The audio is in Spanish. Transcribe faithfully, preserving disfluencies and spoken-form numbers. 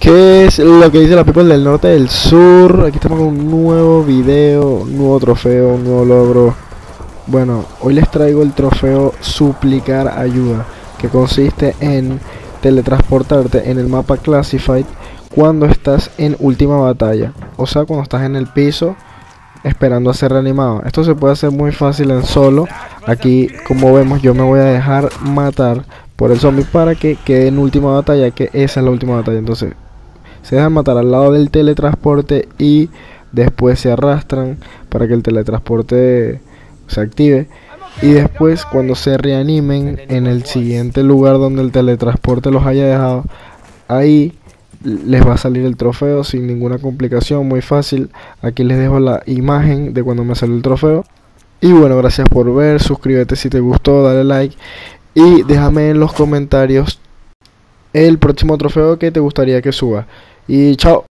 ¿Qué es lo que dice la people del norte del sur? Aquí estamos con un nuevo video, un nuevo trofeo, un nuevo logro. Bueno, hoy les traigo el trofeo Suplicar Ayuda, que consiste en teletransportarte en el mapa Classified cuando estás en última batalla. O sea, cuando estás en el piso esperando a ser reanimado. Esto se puede hacer muy fácil en solo. Aquí, como vemos, yo me voy a dejar matar por el zombie para que quede en última batalla, que esa es la última batalla. Entonces se dejan matar al lado del teletransporte y después se arrastran para que el teletransporte se active, y después cuando se reanimen en el siguiente lugar donde el teletransporte los haya dejado, ahí les va a salir el trofeo sin ninguna complicación, muy fácil. Aquí les dejo la imagen de cuando me salió el trofeo. Y bueno, gracias por ver, suscríbete si te gustó, dale like y déjame en los comentarios el próximo trofeo que te gustaría que suba. Y chao.